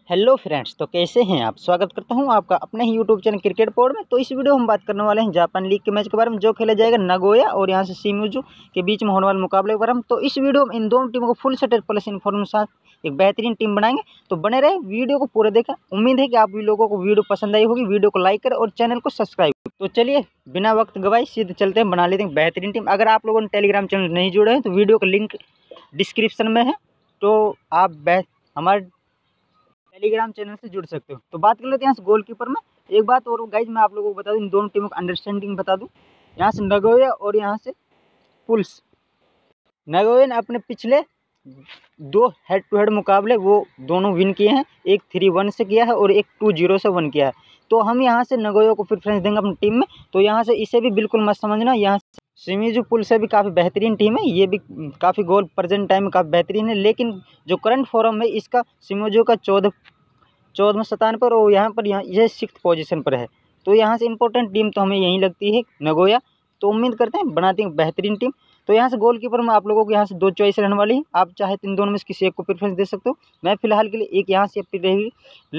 Hello friends, तो कैसे हैं आप। स्वागत करता हूं आपका अपने ही यूट्यूब चैनल क्रिकेट पोड में। तो इस वीडियो में हम बात करने वाले हैं जापान लीग के मैच के बारे में, जो खेला जाएगा नागोया और यहां से शिमिजू के बीच में होने वाले मुकाबले के बारे में। तो इस वीडियो में इन दोनों टीमों को फुल सेटेड प्लस इन्फॉर्मेशन एक बेहतरीन टीम बनाएंगे। तो बने रहे, वीडियो को पूरा देखा। उम्मीद है कि आप भी लोगों को वीडियो पसंद आई होगी। वीडियो को लाइक करें और चैनल को सब्सक्राइब करें। तो चलिए बिना वक्त गवाए सीधे चलते हैं, बना लेते हैं बेहतरीन टीम। अगर आप लोगों ने टेलीग्राम चैनल नहीं जुड़े हैं तो वीडियो का लिंक डिस्क्रिप्शन में है, तो आप हमारे टेलीग्राम चैनल से जुड़ सकते हो। तो बात कर लेते हैं यहाँ से गोलकीपर में। एक बात और गाइज मैं आप लोगों को बता दूं, इन दोनों टीमों का अंडरस्टैंडिंग बता दूं। यहाँ से नागोया और यहाँ से पुल्स। नागोया ने अपने पिछले 2 हेड टू हेड मुकाबले वो दोनों विन किए हैं। एक 3-1 से किया है और एक 2-0 से वन किया है। तो हम यहाँ से नागोया को प्रेफरेंस देंगे अपनी टीम में। तो यहाँ से इसे भी बिल्कुल मत समझना, यहाँ से शिमिजू पुल से भी काफ़ी बेहतरीन टीम है। ये भी काफ़ी गोल प्रेजेंट टाइम में काफ़ी बेहतरीन है, लेकिन जो करंट फॉर्म है इसका शिमिजू का 14वें स्थान पर और यहाँ पर ये 6th पोजीशन पर है। तो यहाँ से इंपॉर्टेंट टीम तो हमें यहीं लगती है नागोया। तो उम्मीद करते हैं बनाते हैं बेहतरीन टीम। तो यहाँ से गोलकीपर में आप लोगों को यहाँ से 2 चॉइस रहने वाली है। आप चाहे तो इन दोनों में से किसी एक को प्रेफरेंस दे सकते हो। मैं फिलहाल के लिए एक यहाँ से अपनी रहेगी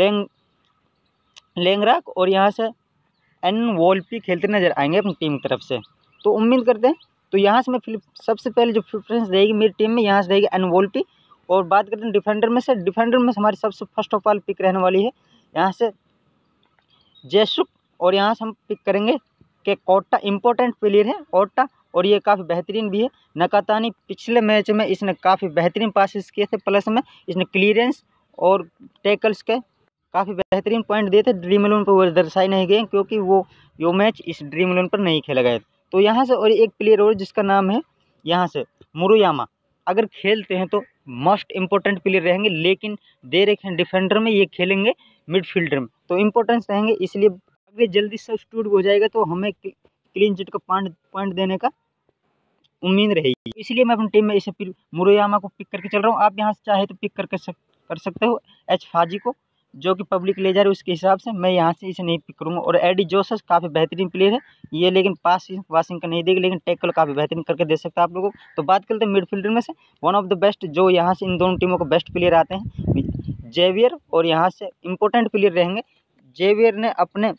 लेंगराक और यहाँ से एन वोल्पी खेलते नजर आएंगे अपनी टीम की तरफ से। तो उम्मीद करते हैं। तो यहाँ से मैं सबसे पहले जो प्रेफरेंस रहेगी मेरी टीम में, यहाँ से रहेगी एन वोल्पी। और बात करते हैं डिफेंडर में से। डिफेंडर में हमारी सबसे फर्स्ट ऑफ ऑल पिक रहने वाली है यहाँ से जेसुक। और यहाँ से हम पिक करेंगे कि ओटा इंपॉर्टेंट प्लेयर है ओटा, और ये काफ़ी बेहतरीन भी है। नकातानी पिछले मैच में इसने काफ़ी बेहतरीन पासेस किए थे, प्लस में इसने क्लियरेंस और टैकल्स के काफ़ी बेहतरीन पॉइंट दिए थे। ड्रीम 11 पर वो दर्शाए नहीं गए क्योंकि वो मैच इस ड्रीम 11 पर नहीं खेला गया। तो यहाँ से और एक प्लेयर और जिसका नाम है यहाँ से मुरुयामा। अगर खेलते हैं तो मोस्ट इंपॉर्टेंट प्लेयर रहेंगे, लेकिन दे रखे हैं डिफेंडर में, ये खेलेंगे मिडफील्डर में। तो इंपॉर्टेंस रहेंगे, इसलिए अगर जल्दी सब्स्टिट्यूट हो जाएगा तो हमें क्लीन चिट का पॉइंट देने का उम्मीद रहेगी। इसलिए मैं अपनी टीम में इसे मुरुयामा को पिक करके चल रहा हूँ। आप यहाँ से चाहे तो पिक कर सकते हो एच फाजी को, जो कि पब्लिक ले जा रही है उसके हिसाब से। मैं यहाँ से इसे नहीं पिक करूँगा। और एडी जोसेस काफ़ी बेहतरीन प्लेयर है ये, लेकिन पास वासिंग का नहीं देगा, लेकिन टैकल काफ़ी बेहतरीन करके दे सकता है आप लोगों को। तो बात करते हैं मिडफील्डर में से वन ऑफ द बेस्ट, जो यहाँ से इन दोनों टीमों को बेस्ट प्लेयर आते हैं, जेवियर। और यहाँ से इंपॉर्टेंट प्लेयर रहेंगे। जेवियर ने अपने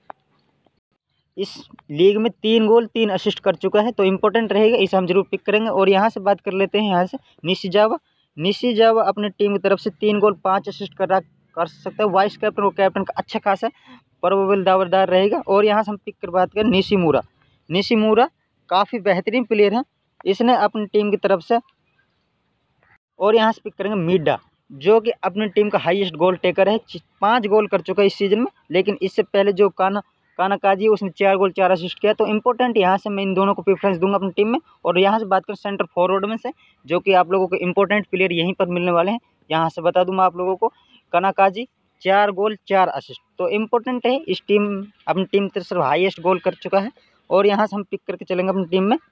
इस लीग में 3 गोल 3 असिस्ट कर चुका है, तो इंपॉर्टेंट रहेगा, इसे हम जरूर पिक करेंगे। और यहाँ से बात कर लेते हैं यहाँ से निशिजावा अपने टीम की तरफ से 3 गोल 5 असिस्ट कर सकता है। वाइस कैप्टन और कैप्टन का अच्छा खासा प्रोबेबल दावेदार रहेगा। और यहाँ से हम पिक कर बात करें निशिमुरा काफ़ी बेहतरीन प्लेयर है, इसने अपनी टीम की तरफ से। और यहाँ से पिक करेंगे मिडा, जो कि अपनी टीम का हाईएस्ट गोल टेकर है, 5 गोल कर चुका है इस सीजन में। लेकिन इससे पहले जो कानाकाजी उसने 4 गोल 4 असिस्ट किया। तो इंपॉर्टेंट यहाँ से मैं इन दोनों को प्रेफरेंस दूंगा अपनी टीम में। और यहाँ से बात करें सेंटर फॉरवर्ड में से, जो कि आप लोगों को इंपॉर्टेंट प्लेयर यहीं पर मिलने वाले हैं। यहाँ से बता दूँ मैं आप लोगों को, कानाकाजी 4 गोल 4 असिस्ट, तो इम्पोर्टेंट है। इस टीम अपनी टीम की तरफ से हाईएस्ट गोल कर चुका है। और यहाँ से हम पिक करके चलेंगे अपनी टीम में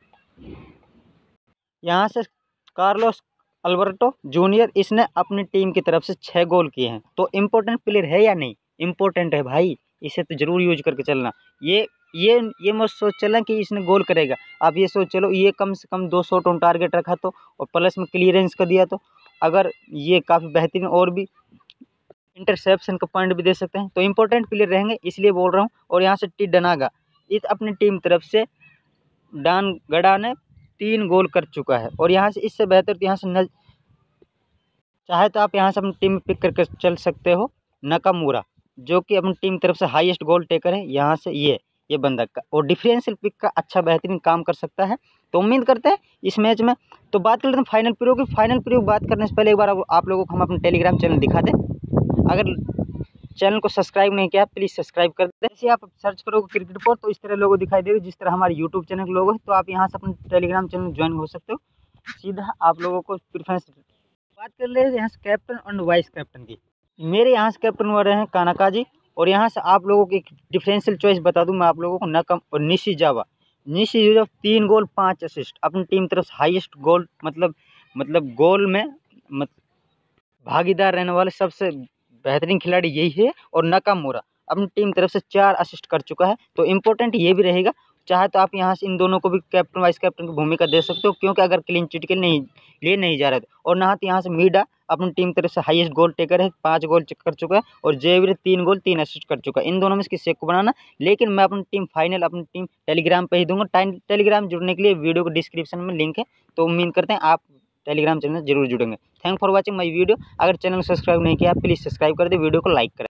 यहाँ से कार्लोस अल्बर्टो जूनियर, इसने अपनी टीम की तरफ से 6 गोल किए हैं। तो इम्पोर्टेंट प्लेयर है या नहीं? इम्पोर्टेंट है भाई, इसे तो जरूर यूज करके चलना। ये मत सोच चलना कि इसने गोल करेगा। आप ये सोच चलो ये कम से कम 2 शॉट ऑन टारगेट रखा तो, और प्लस में क्लियरेंस का दिया, तो अगर ये काफ़ी बेहतरीन और भी इंटरसेप्शन का पॉइंट भी दे सकते हैं। तो इंपॉर्टेंट प्लेयर रहेंगे, इसलिए बोल रहा हूँ। और यहाँ से टी डनागा, इस अपनी टीम तरफ से डान गडा ने 3 गोल कर चुका है। और यहाँ से इससे बेहतर तो यहाँ से चाहे तो आप यहाँ से अपनी टीम में पिक करके चल सकते हो नाकामुरा, जो कि अपनी टीम की तरफ से हाईएस्ट गोल टेकर है। यहाँ से ये बंदा का और डिफरेंशियल पिक का अच्छा बेहतरीन काम कर सकता है। तो उम्मीद करते हैं इस मैच में। तो बात कर लेते हैं फाइनल प्रीव्यू की। फाइनल प्रीव्यू बात करने से पहले एक बार आप लोगों को हम अपने टेलीग्राम चैनल दिखा दें। अगर चैनल को सब्सक्राइब नहीं किया प्लीज़ सब्सक्राइब कर दें। जैसे आप सर्च करोगे क्रिकेट पोड तो इस तरह लोगो दिखाई देगा, जिस तरह हमारे यूट्यूब चैनल के लोगो है। तो आप यहाँ से अपने टेलीग्राम चैनल ज्वाइन हो सकते हो। सीधा आप लोगों को प्रेफरेंस। बात कर ले यहाँ से कैप्टन और वाइस कैप्टन की। मेरे यहाँ से कैप्टन हो रहे हैं कानाकाजी। और यहाँ से आप लोगों की एक डिफरेंशियल चॉइस बता दूँ मैं आप लोगों को, नकम और निशिजावा 3 गोल 5 असिस्ट, अपनी टीम तरफ से हाईएस्ट गोल मतलब गोल में भागीदार रहने वाले सबसे बेहतरीन खिलाड़ी यही है। और नाकामुरा अपनी टीम तरफ से 4 असिस्ट कर चुका है। तो इम्पोर्टेंट ये भी रहेगा। चाहे तो आप यहाँ से इन दोनों को भी कैप्टन वाइस कैप्टन की भूमिका दे सकते हो, क्योंकि अगर क्लीन चिट के लिए नहीं जा रहे थे। और नहात यहाँ से मीडा अपनी टीम तरफ से हाईएस्ट गोल टेकर है, 5 गोल कर चुका है, और जेवियर 3 गोल 3 असिस्ट कर चुका है। इन दोनों में से किसी को बनाना, लेकिन मैं अपनी टीम फाइनल अपनी टीम टेलीग्राम पे ही दूंगा। टेलीग्राम जुड़ने के लिए वीडियो को डिस्क्रिप्शन में लिंक है, तो उम्मीद करते हैं आप टेलीग्राम चैनल जरूर जुड़ेंगे। Thank for watching my video. अगर चैनल को सब्सक्राइब नहीं किया प्लीज़ सब्सक्राइब कर दे, वीडियो को लाइक करें।